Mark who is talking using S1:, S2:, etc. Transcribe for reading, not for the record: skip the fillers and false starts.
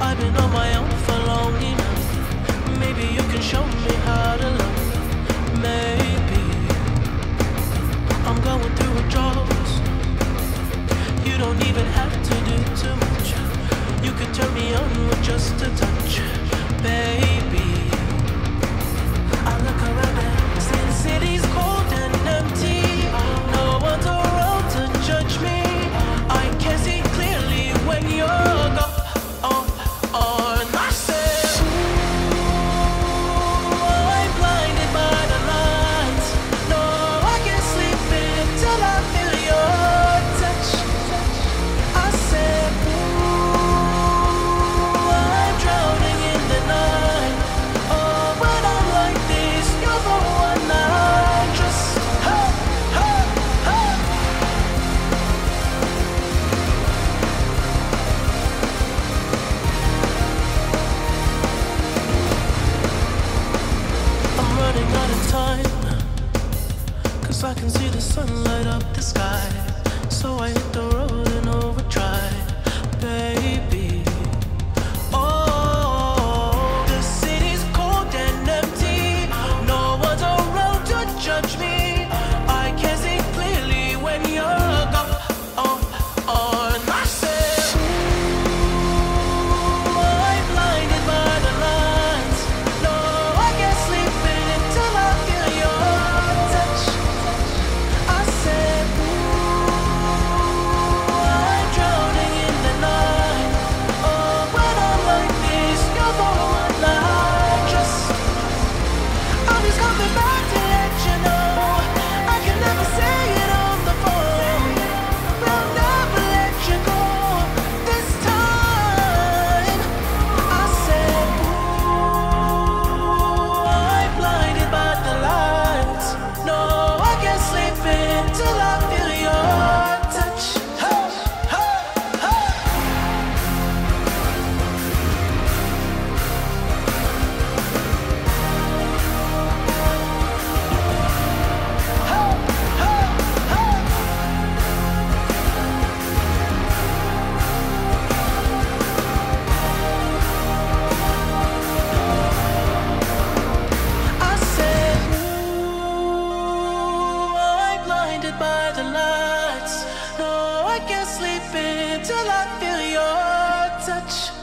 S1: I've been on my own for long enough. Maybe you can show me how to love. Maybe I'm going through a drought. You don't even have to do too much. You could turn me on with just a touch, baby. I look around and see the city's cold and empty. No one's around to judge me. I can see clearly when you're gone. I said, ooh, I'm blinded by the lights. No, I can't sleep until I feel your touch. I said, ooh, I'm drowning in the night. Oh, when I'm like this, you're the one I trust. Hey, hey, hey. I'm running out of time, 'cause I can see the sun light up the sky. So I hit the road in overdrive, baby. Oh, the city's cold and empty. No one's around to judge me. I can see clearly when you're gone. And I said, ooh, I'm blinded by the lights. No, I can't sleep until I feel your touch. I said, ooh, I'm drowning in the night. Oh, when I'm like this, you're the one I trust. I'm just coming back to let you know. I can never say it on the phone. I'll never let you go this time. I said, ooh, I'm blinded by the lights. No, I can't sleep until I feel your touch. Hey, hey, hey. I said, ooh, I'm blinded by the lights. No, I can't sleep until I feel your touch.